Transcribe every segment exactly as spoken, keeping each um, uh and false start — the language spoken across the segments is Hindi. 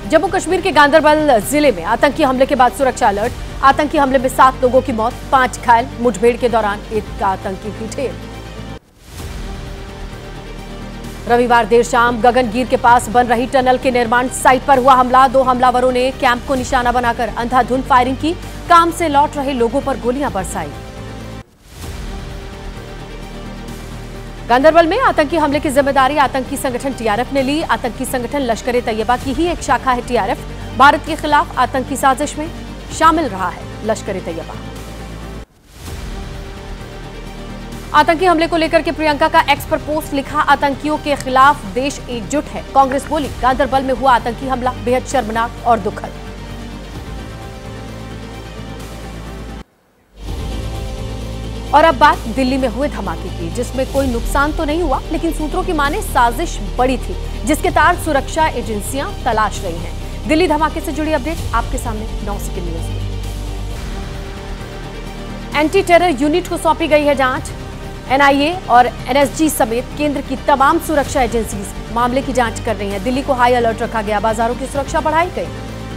जम्मू कश्मीर के गांदरबल जिले में आतंकी हमले के बाद सुरक्षा अलर्ट। आतंकी हमले में सात लोगों की मौत, पांच घायल। मुठभेड़ के दौरान एक आतंकी भी ढेर। रविवार देर शाम गगनगीर के पास बन रही टनल के निर्माण साइट पर हुआ हमला। दो हमलावरों ने कैंप को निशाना बनाकर अंधाधुंध फायरिंग की। काम से लौट रहे लोगों पर गोलियां बरसाई। गांदरबल में आतंकी हमले की जिम्मेदारी आतंकी संगठन टीआरएफ ने ली। आतंकी संगठन लश्कर तैयबा की ही एक शाखा है टीआरएफ। भारत के खिलाफ आतंकी साजिश में शामिल रहा है लश्कर तैयबा। आतंकी हमले को लेकर के प्रियंका का एक्स पर पोस्ट लिखा, आतंकियों के खिलाफ देश एकजुट है। कांग्रेस बोली, गांदरबल में हुआ आतंकी हमला बेहद शर्मनाक और दुखद। और अब बात दिल्ली में हुए धमाके की, जिसमें कोई नुकसान तो नहीं हुआ, लेकिन सूत्रों की माने साजिश बड़ी थी, जिसके तार सुरक्षा एजेंसियां तलाश रही हैं। दिल्ली धमाके से जुड़ी अपडेट आपके सामने नौ सेकंड न्यूज में। एंटी टेरर यूनिट को सौंपी गई है जांच। एनआईए और एनएसजी समेत केंद्र की तमाम सुरक्षा एजेंसीज मामले की जांच कर रही हैं। दिल्ली को हाई अलर्ट रखा गया, बाजारों की सुरक्षा बढ़ाई गई।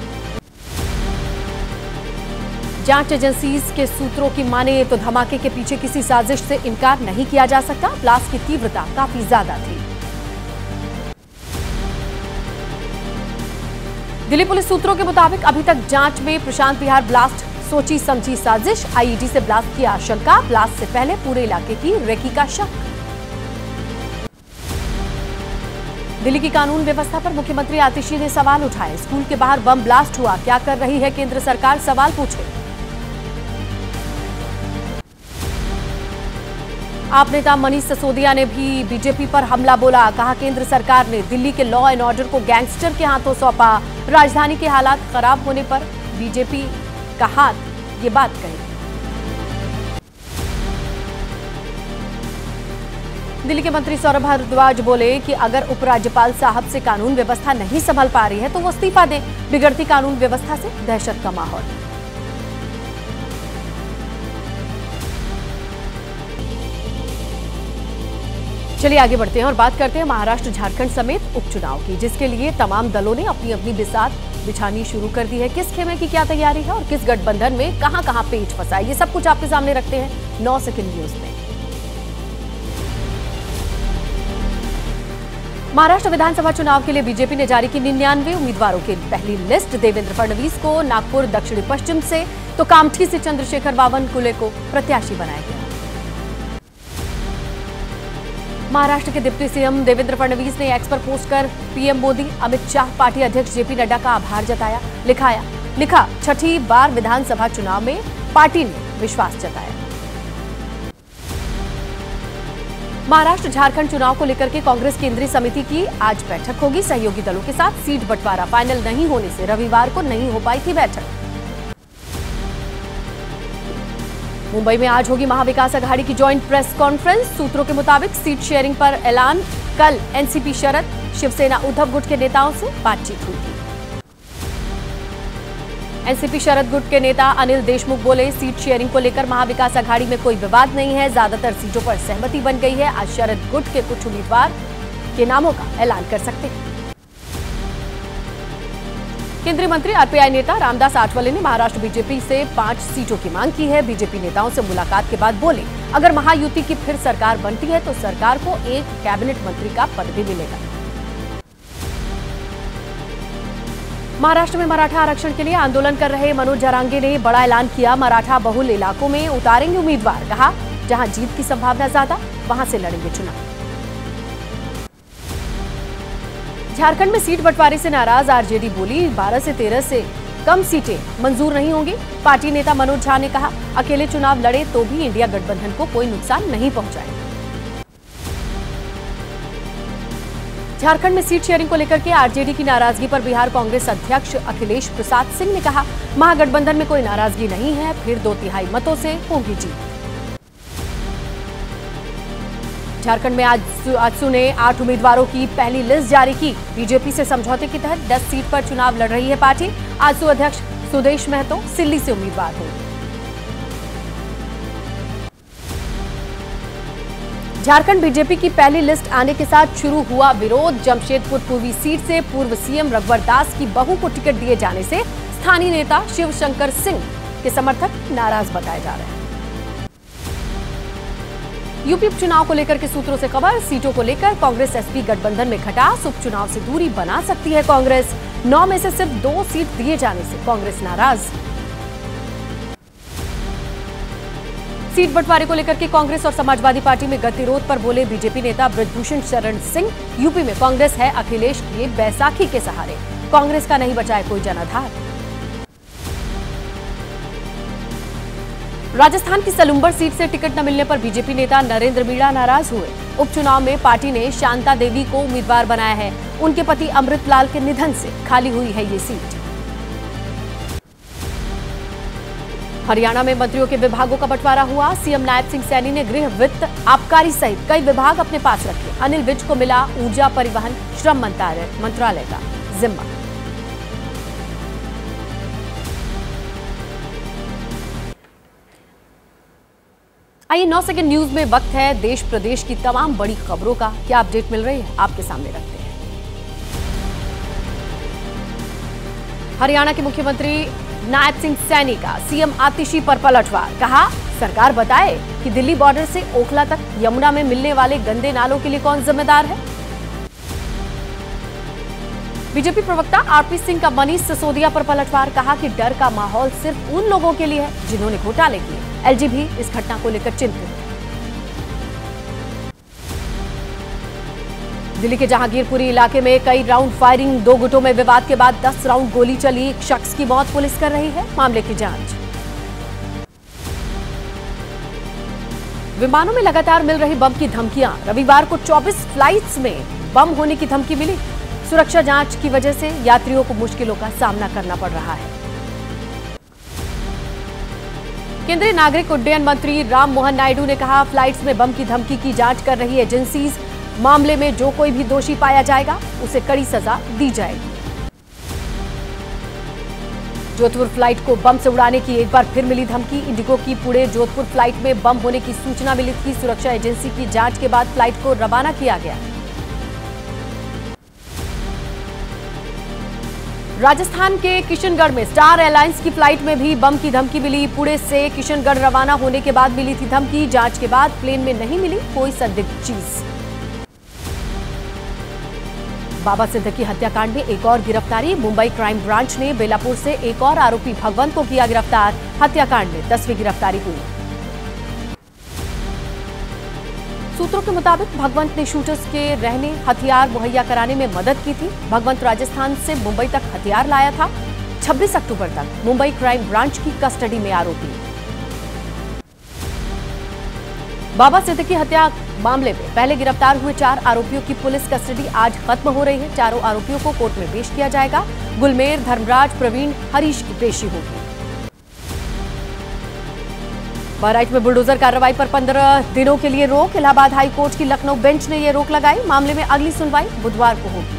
जांच एजेंसीज के सूत्रों की माने तो धमाके के पीछे किसी साजिश से इनकार नहीं किया जा सकता। ब्लास्ट की तीव्रता काफी ज्यादा थी। दिल्ली पुलिस सूत्रों के मुताबिक अभी तक जांच में प्रशांत विहार ब्लास्ट सोची समझी साजिश, आईईडी से ब्लास्ट की आशंका, ब्लास्ट से पहले पूरे इलाके की रेकी का शक। दिल्ली की कानून व्यवस्था पर मुख्यमंत्री आतिशी ने सवाल उठाए। स्कूल के बाहर बम ब्लास्ट हुआ, क्या कर रही है केंद्र सरकार, सवाल पूछे। आप नेता मनीष सिसोदिया ने भी बीजेपी पर हमला बोला। कहा, केंद्र सरकार ने दिल्ली के लॉ एंड ऑर्डर को गैंगस्टर के हाथों सौंपा। राजधानी के हालात खराब होने पर बीजेपी का हाथ, ये बात कही। दिल्ली के मंत्री सौरभ भारद्वाज बोले कि अगर उपराज्यपाल साहब से कानून व्यवस्था नहीं संभल पा रही है तो वो इस्तीफा दें। बिगड़ती कानून व्यवस्था से दहशत का माहौल। चलिए आगे बढ़ते हैं और बात करते हैं महाराष्ट्र झारखंड समेत उपचुनाव की, जिसके लिए तमाम दलों ने अपनी अपनी बिसात बिछानी शुरू कर दी है। किस खेमे की क्या तैयारी है और किस गठबंधन में कहां कहां पेच फंसा है, ये सब कुछ आपके सामने रखते हैं नौ सेकंड न्यूज में। महाराष्ट्र विधानसभा चुनाव के लिए बीजेपी ने जारी की निन्यानवे उम्मीदवारों की पहली लिस्ट। देवेंद्र फडणवीस को नागपुर दक्षिणी पश्चिम से तो कामठी से चंद्रशेखर बावनकुले को प्रत्याशी बनाया गया। महाराष्ट्र के डिप्टी सीएम देवेंद्र फडणवीस ने एक्स पर पोस्ट कर पीएम मोदी, अमित शाह, पार्टी अध्यक्ष जेपी नड्डा का आभार जताया। लिखाया लिखा छठी बार विधानसभा चुनाव में पार्टी ने विश्वास जताया। महाराष्ट्र झारखंड चुनाव को लेकर के कांग्रेस केंद्रीय समिति की आज बैठक होगी। सहयोगी दलों के साथ सीट बंटवारा फाइनल नहीं होने से रविवार को नहीं हो पाई थी बैठक। मुंबई में आज होगी महाविकास अघाड़ी की ज्वाइंट प्रेस कॉन्फ्रेंस। सूत्रों के मुताबिक सीट शेयरिंग पर ऐलान। कल एनसीपी शरद, शिवसेना उद्धव गुट के नेताओं से बातचीत हुई थी। एनसीपी शरद गुट के नेता अनिल देशमुख बोले, सीट शेयरिंग को लेकर महाविकास अघाड़ी में कोई विवाद नहीं है, ज्यादातर सीटों पर सहमति बन गई है। आज शरद गुट के कुछ उम्मीदवार के नामों का ऐलान कर सकते हैं। केंद्रीय मंत्री आरपीआई नेता रामदास आठवले ने महाराष्ट्र बीजेपी से पांच सीटों की मांग की है। बीजेपी नेताओं से मुलाकात के बाद बोले, अगर महायुति की फिर सरकार बनती है तो सरकार को एक कैबिनेट मंत्री का पद भी मिलेगा। महाराष्ट्र में मराठा आरक्षण के लिए आंदोलन कर रहे मनोज जरांगे ने बड़ा ऐलान किया। मराठा बहुल इलाकों में उतारेंगे उम्मीदवार। कहा, जहां जीत की संभावना ज्यादा वहां से लड़ेंगे चुनाव। झारखंड में सीट बंटवारे से नाराज आरजेडी बोली, बारह से तेरह से कम सीटें मंजूर नहीं होंगी। पार्टी नेता मनोज झा ने कहा, अकेले चुनाव लड़े तो भी इंडिया गठबंधन को कोई नुकसान नहीं पहुंचाएगा। झारखंड में सीट शेयरिंग को लेकर के आरजेडी की नाराजगी पर बिहार कांग्रेस अध्यक्ष अखिलेश प्रसाद सिंह ने कहा, महागठबंधन में कोई नाराजगी नहीं है, फिर दो तिहाई मतों से होगी जीत। झारखंड में आज आजसू ने आठ उम्मीदवारों की पहली लिस्ट जारी की। बीजेपी से समझौते के तहत दस सीट पर चुनाव लड़ रही है पार्टी। आजसू अध्यक्ष सुदेश महतो सिल्ली से उम्मीदवार होंगे। झारखंड बीजेपी की पहली लिस्ट आने के साथ शुरू हुआ विरोध। जमशेदपुर पूर्वी सीट से पूर्व सीएम रघुवर दास की बहू को टिकट दिए जाने से स्थानीय नेता शिवशंकर सिंह के समर्थक नाराज बताए जा रहे हैं। यूपी उपचुनाव को लेकर के सूत्रों से खबर, सीटों को लेकर कांग्रेस एसपी गठबंधन में खटास। उपचुनाव से दूरी बना सकती है कांग्रेस। नौ में से सिर्फ दो सीट दिए जाने से कांग्रेस नाराज। सीट बंटवारे को लेकर के कांग्रेस और समाजवादी पार्टी में गतिरोध पर बोले बीजेपी नेता बृजभूषण शरण सिंह। यूपी में कांग्रेस है अखिलेश के बैसाखी के सहारे, कांग्रेस का नहीं बचा है कोई जनाधार। राजस्थान की सलुंबर सीट से टिकट न मिलने पर बीजेपी नेता नरेंद्र मीणा नाराज हुए। उपचुनाव में पार्टी ने शांता देवी को उम्मीदवार बनाया है। उनके पति अमृतलाल के निधन से खाली हुई है ये सीट। हरियाणा में मंत्रियों के विभागों का बंटवारा हुआ। सीएम नायब सिंह सैनी ने गृह, वित्त, आबकारी सहित कई विभाग अपने पास रखे। अनिल विज को मिला ऊर्जा, परिवहन, श्रम मंत्रालय मंत्रालय का जिम्मा। आइए नौ सेकंड न्यूज में वक्त है देश प्रदेश की तमाम बड़ी खबरों का। क्या अपडेट मिल रही है आपके सामने रखते हैं। हरियाणा के मुख्यमंत्री नायब सिंह सैनी का सीएम आतिशी पर पलटवार। कहा, सरकार बताए कि दिल्ली बॉर्डर से ओखला तक यमुना में मिलने वाले गंदे नालों के लिए कौन जिम्मेदार है। बीजेपी प्रवक्ता आरपी सिंह का मनीष सिसोदिया पर पलटवार। कहा कि डर का माहौल सिर्फ उन लोगों के लिए है जिन्होंने घोटाले किए। एलजी भी इस घटना को लेकर चिंतित। दिल्ली के जहांगीरपुरी इलाके में कई राउंड फायरिंग, दो गुटों में विवाद के बाद दस राउंड गोली चली। एक शख्स की मौत, पुलिस कर रही है मामले की जांच। विमानों में लगातार मिल रही बम की धमकियां। रविवार को चौबीस फ्लाइट्स में बम होने की धमकी मिली। सुरक्षा जांच की वजह से यात्रियों को मुश्किलों का सामना करना पड़ रहा है। केंद्रीय नागरिक उड्डयन मंत्री राम मोहन नायडू ने कहा, फ्लाइट्स में बम की धमकी की जांच कर रही एजेंसीज। मामले में जो कोई भी दोषी पाया जाएगा उसे कड़ी सजा दी जाएगी। जोधपुर फ्लाइट को बम से उड़ाने की एक बार फिर मिली धमकी। इंडिगो की पुणे जोधपुर फ्लाइट में बम होने की सूचना मिली थी। सुरक्षा एजेंसी की जांच के बाद फ्लाइट को रवाना किया गया। राजस्थान के किशनगढ़ में स्टार एयरलाइंस की फ्लाइट में भी बम की धमकी मिली। पुणे से किशनगढ़ रवाना होने के बाद मिली थी धमकी। जांच के बाद प्लेन में नहीं मिली कोई संदिग्ध चीज। बाबा सिद्दीकी हत्याकांड में एक और गिरफ्तारी। मुंबई क्राइम ब्रांच ने बेलापुर से एक और आरोपी भगवंत को किया गिरफ्तार। हत्याकांड में दसवीं गिरफ्तारी हुई। सूत्रों के मुताबिक भगवंत ने शूटर्स के रहने हथियार मुहैया कराने में मदद की थी। भगवंत राजस्थान से मुंबई तक हथियार लाया था। छब्बीस अक्टूबर तक मुंबई क्राइम ब्रांच की कस्टडी में आरोपी। बाबा सिद्दीकी हत्या मामले में पहले गिरफ्तार हुए चार आरोपियों की पुलिस कस्टडी आज खत्म हो रही है। चारों आरोपियों को कोर्ट में पेश किया जाएगा। गुलमेर, धर्मराज, प्रवीण, हरीश की पेशी होगी। बहराइच में बुलडोजर कार्रवाई पर पंद्रह दिनों के लिए रोक। इलाहाबाद हाई कोर्ट की लखनऊ बेंच ने यह रोक लगाई। मामले में अगली सुनवाई बुधवार को होगी।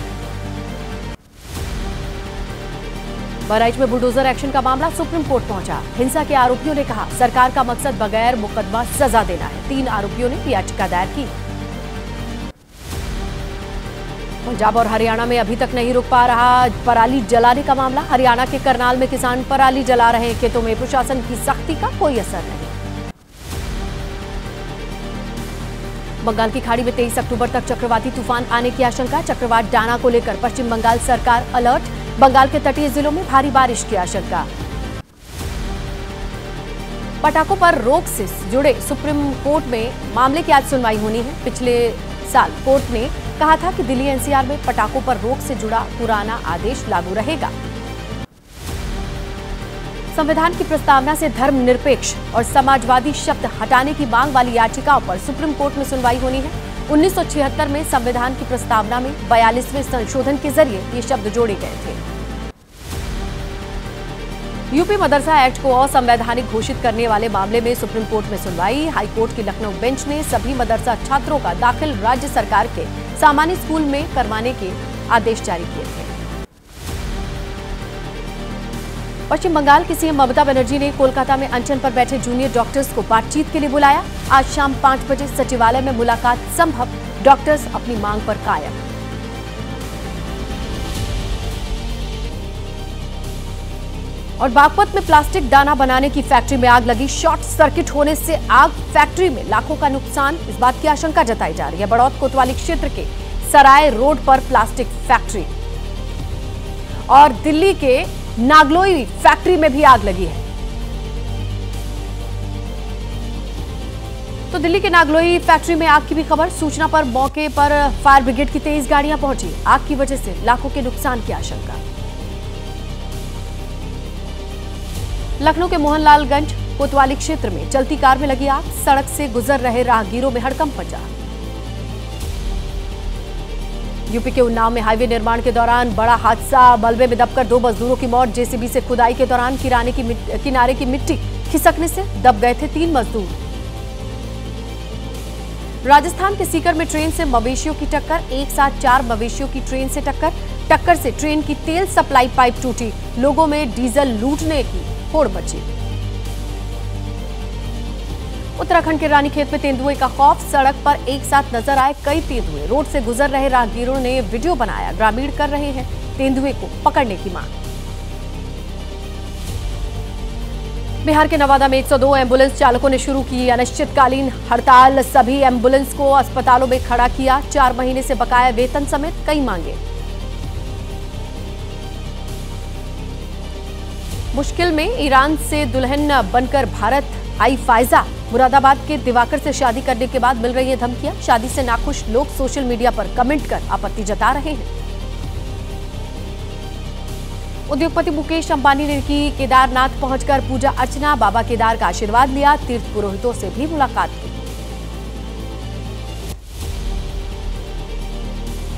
बहराइच में बुलडोजर एक्शन का मामला सुप्रीम कोर्ट पहुंचा। हिंसा के आरोपियों ने कहा, सरकार का मकसद बगैर मुकदमा सजा देना है। तीन आरोपियों ने याचिका दायर की। पंजाब और हरियाणा में अभी तक नहीं रुक पा रहा पराली जलाने का मामला। हरियाणा के करनाल में किसान पराली जला रहे हैं। खेतों में प्रशासन की सख्ती का कोई असर नहीं। बंगाल की खाड़ी में तेईस अक्टूबर तक चक्रवाती तूफान आने की आशंका। चक्रवात डाना को लेकर पश्चिम बंगाल सरकार अलर्ट। बंगाल के तटीय जिलों में भारी बारिश की आशंका। पटाखों पर रोक से जुड़े सुप्रीम कोर्ट में मामले की आज सुनवाई होनी है। पिछले साल कोर्ट ने कहा था कि दिल्ली एनसीआर में पटाखों पर रोक से जुड़ा पुराना आदेश लागू रहेगा। संविधान की प्रस्तावना से धर्मनिरपेक्ष और समाजवादी शब्द हटाने की मांग वाली याचिकाओं पर सुप्रीम कोर्ट में सुनवाई होनी है। उन्नीस सौ छिहत्तर में संविधान की प्रस्तावना में बयालीसवें संशोधन के जरिए ये शब्द जोड़े गए थे। यूपी मदरसा एक्ट को असंवैधानिक घोषित करने वाले मामले में सुप्रीम कोर्ट में सुनवाई। हाई कोर्ट की लखनऊ बेंच ने सभी मदरसा छात्रों का दाखिल राज्य सरकार के सामान्य स्कूल में करवाने के आदेश जारी किए थे। पश्चिम बंगाल की सीएम ममता बनर्जी ने कोलकाता में अनशन पर बैठे जूनियर डॉक्टर्स को बातचीत के लिए बुलाया। आज शाम पांच बजे सचिवालय में मुलाकात संभव, डॉक्टर्स अपनी मांग पर कायम। और बागपत में प्लास्टिक दाना बनाने की फैक्ट्री में आग लगी। शॉर्ट सर्किट होने से आग, फैक्ट्री में लाखों का नुकसान, इस बात की आशंका जताई जा रही है। बड़ौद कोतवाली क्षेत्र के सराय रोड पर प्लास्टिक फैक्ट्री और दिल्ली के नागलोई फैक्ट्री में भी आग लगी है। तो दिल्ली के नागलोई फैक्ट्री में आग की भी खबर। सूचना पर मौके पर फायर ब्रिगेड की तेईस गाड़ियां पहुंची। आग की वजह से लाखों के नुकसान की आशंका। लखनऊ के मोहनलालगंज कोतवाली क्षेत्र में चलती कार में लगी आग, सड़क से गुजर रहे राहगीरों में हड़कंप मचा। यूपी के उन्नाव में हाईवे निर्माण के दौरान बड़ा हादसा, मलबे में दबकर दो मजदूरों की मौत। जेसीबी से खुदाई के दौरान किराने की किनारे की मिट्टी खिसकने से दब गए थे तीन मजदूर। राजस्थान के सीकर में ट्रेन से मवेशियों की टक्कर, एक साथ चार मवेशियों की ट्रेन से टक्कर। टक्कर से ट्रेन की तेल सप्लाई पाइप टूटी, लोगों में डीजल लूटने की होड़ मची। उत्तराखंड के रानीखेत में तेंदुए का खौफ, सड़क पर एक साथ नजर आए कई तेंदुए। रोड से गुजर रहे राहगीरों ने वीडियो बनाया, ग्रामीण कर रहे हैं तेंदुए को पकड़ने की मांग। बिहार के नवादा में एक सौ दो एम्बुलेंस चालकों ने शुरू की अनिश्चितकालीन हड़ताल। सभी एम्बुलेंस को अस्पतालों में खड़ा किया। चार महीने से बकाया वेतन समेत कई मांगे। मुश्किल में ईरान से दुल्हन बनकर भारत आई फायजा। मुरादाबाद के दिवाकर से शादी करने के बाद मिल रही है धमकियां। शादी से नाखुश लोग सोशल मीडिया पर कमेंट कर आपत्ति जता रहे हैं। उद्योगपति मुकेश अंबानी ने की केदारनाथ पहुंचकर पूजा अर्चना, बाबा केदार का आशीर्वाद लिया। तीर्थ पुरोहितों से भी मुलाकात की।